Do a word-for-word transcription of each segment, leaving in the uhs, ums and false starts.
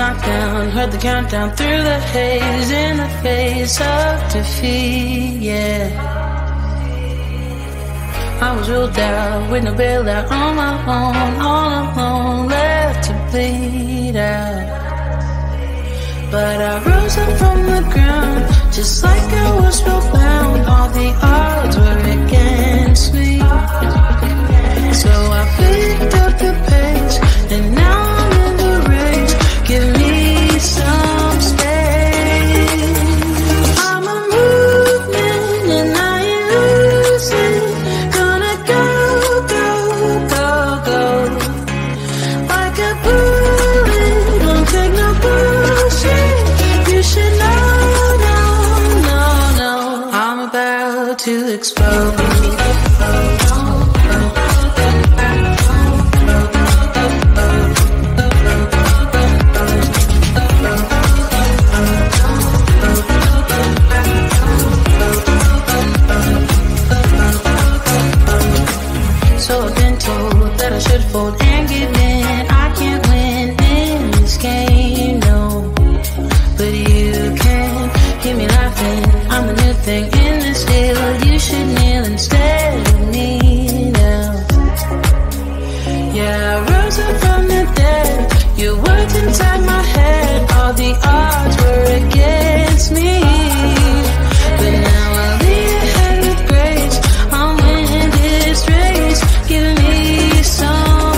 knockdown, heard the countdown through the haze, in the face of defeat, yeah. I was ruled out with no bailout, on my own, all alone, left to bleed out. But I rose up from the ground, just like I was spellbound. All the odds were against me, so I picked up the pace, and now I'm in the race. Give me some space. I'm a movement and I ain't losing. Gonna go, go, go, go. Like a bullet, don't take no bullshit. You should know, no, no, no. I'm about to explode. I should fold and give in. I can't win in this game, no. But you can hear me laughing. I'm the new thing in this field. You should kneel instead of me now. Yeah, I rose up from the dead. Your words inside my head. All the odds were against me, but now I'll lead ahead with grace. I'll win this race. Give me some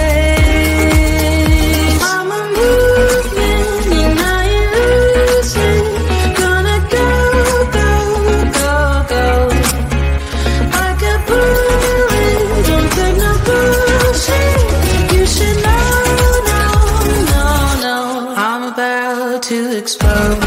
space. I'm a movement and I ain't losing. Gonna go, go, go, go. Like a bullet, don't take no bullshit. You should know, no, no, no. I'm about to explode.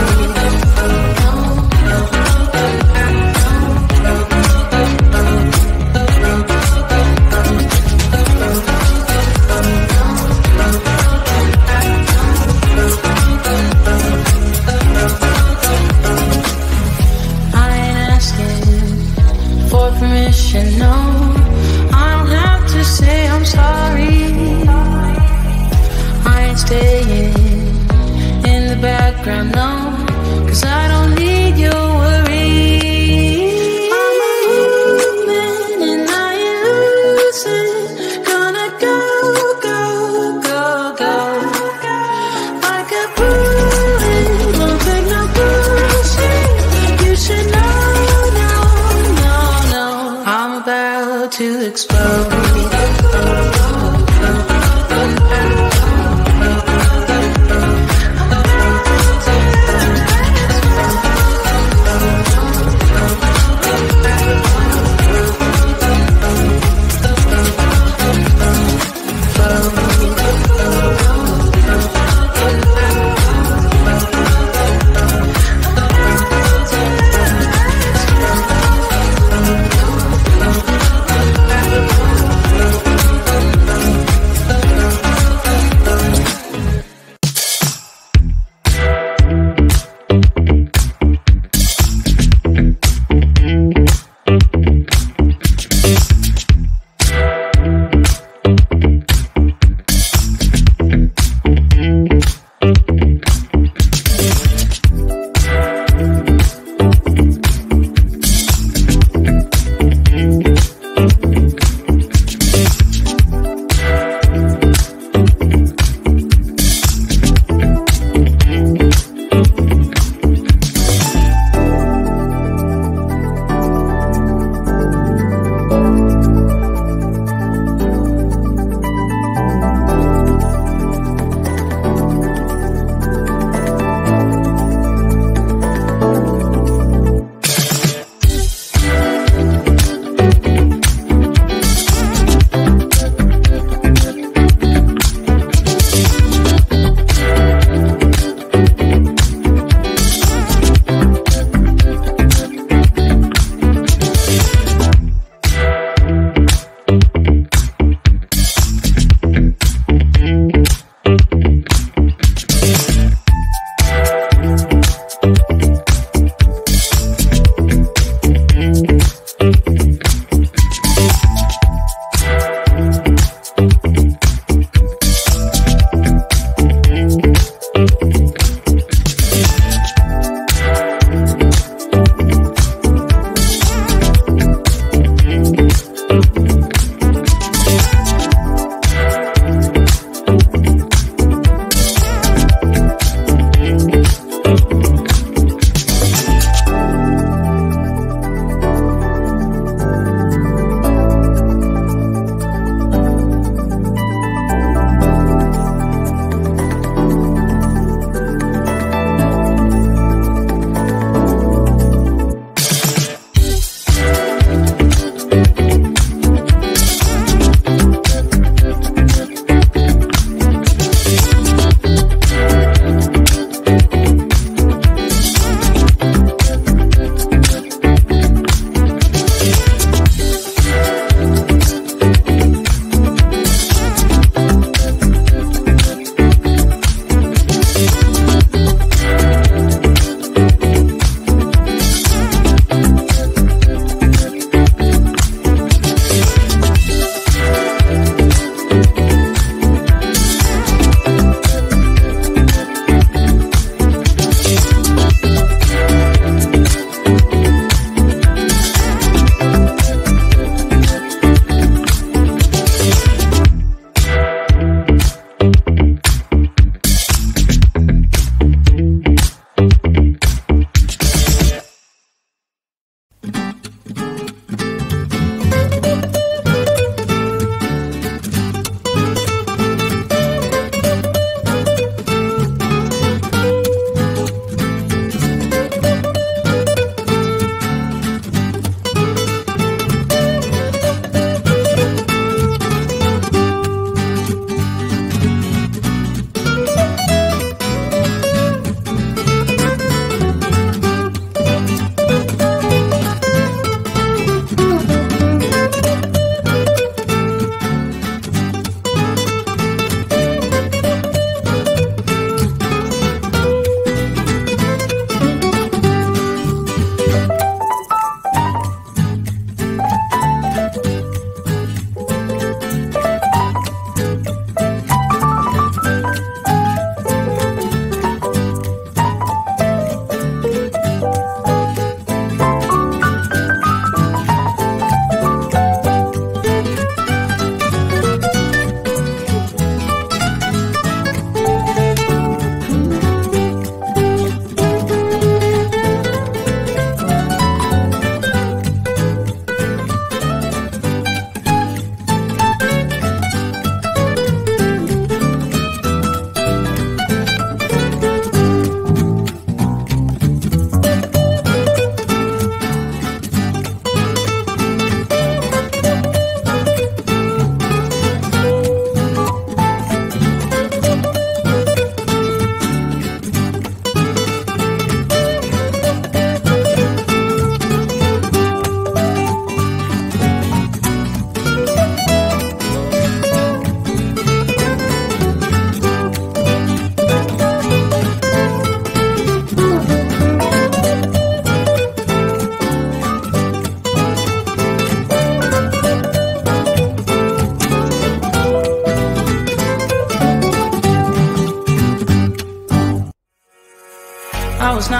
No, I don't have to say I'm sorry. I ain't staying in the background, no, 'cause I don't need your worry. I'm a movement and I ain't losing. Gonna go, go, go, go. Like a bullet, won't take no bullshit. You should know, no, no, no. I'm about to explode.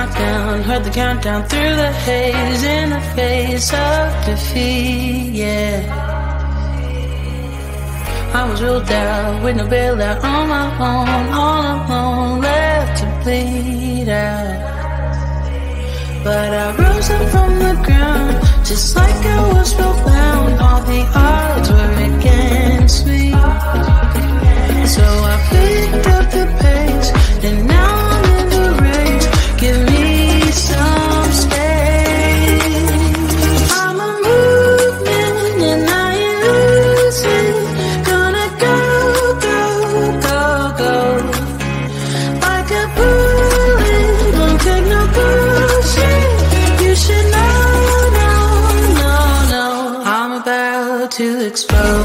down, heard the countdown through the haze, in the face of defeat, yeah. I was ruled out with no bailout, on my own, all alone, left to bleed out. But I rose up from the ground, just like I was spellbound. All the odds were against me, so I picked up the pace, and now I'm in the race. Give me some space. I'm a movement and I ain't losing. Gonna go, go, go, go. Like a bullet, won't take no bullshit. You should know, no, no, no. I'm about to explode.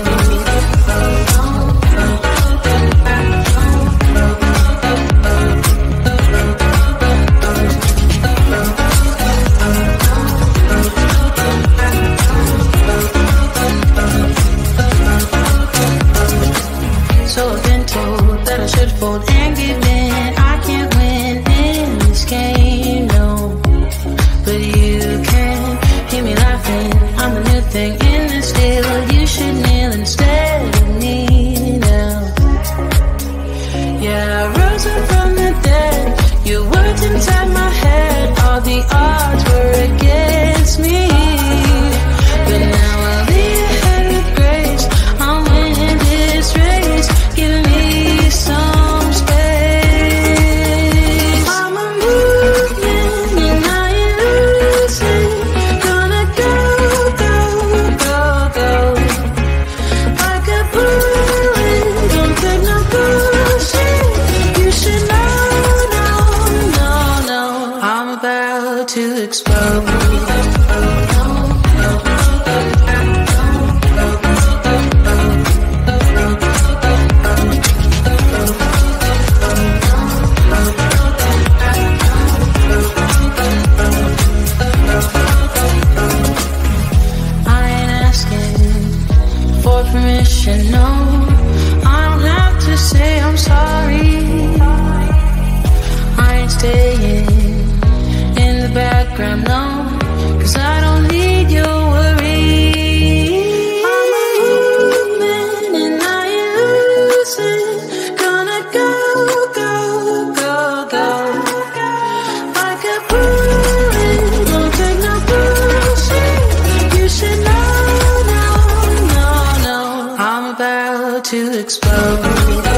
So I've been told that I should fold and give in. I can't win in this game, no. But you can hear me laughing. I'm the new thing in this field. You should kneel instead of me now. Yeah, I rose up from the dead. Your words inside my head. All the odds were against me, but now I'll leave ahead with grace. I'm winning this race. Give me some space. I'm a movement and I ain't losing. Gonna go, go, go, go. Like a bullet, don't take no bullshit. You should know, no, no, no. I'm about to explode. Permission, no, I don't have to say I'm sorry. I ain't staying in the background, no, cause I don't need your worry. I'm a movement and I ain't losing. Gonna go, go, go, go. Like a bullet, don't take no bullshit. You should know. I'm about to explode.